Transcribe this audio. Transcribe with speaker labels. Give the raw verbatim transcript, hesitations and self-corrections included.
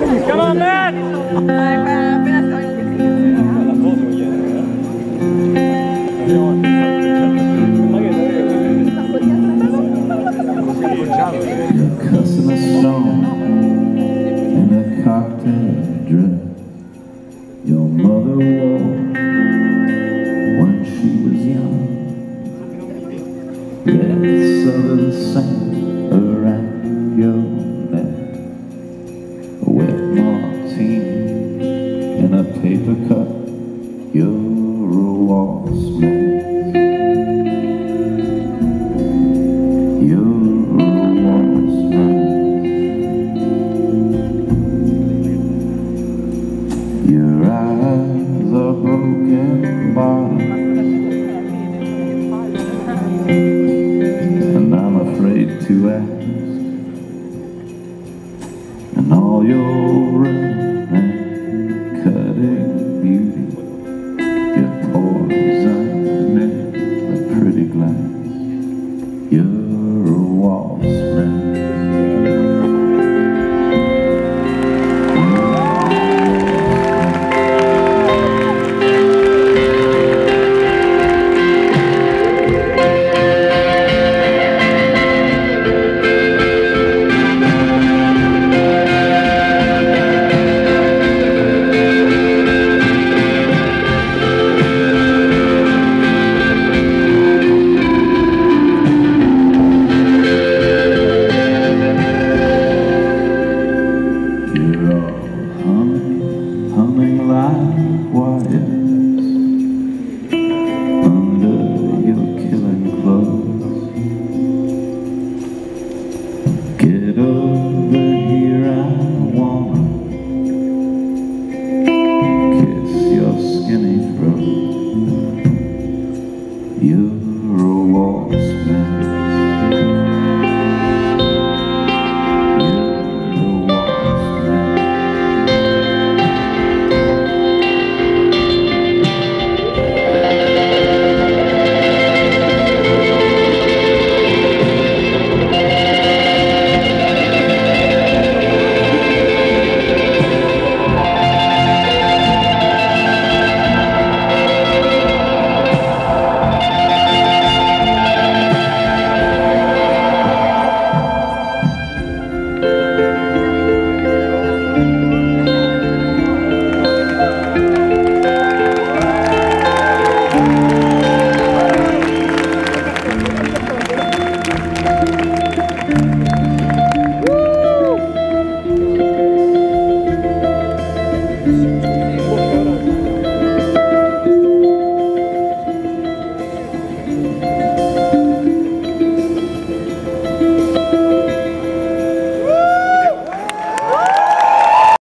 Speaker 1: Come on, man!
Speaker 2: You're cussing a stone in a cocktail dress your mother wore when she was young. Red southern sand around your neck, a wet martini in a paper cup. You're a wasp nest. You're a wasp nest. Your eyes are broken bottoms, and I'm afraid to ask. And all your red and cutting beauty, your poison in a pretty glass. You're a wasp nest. You're all humming, humming like wires under your killing clothes. Get over here, I wanna kiss your skinny throat. You're a wasp nest.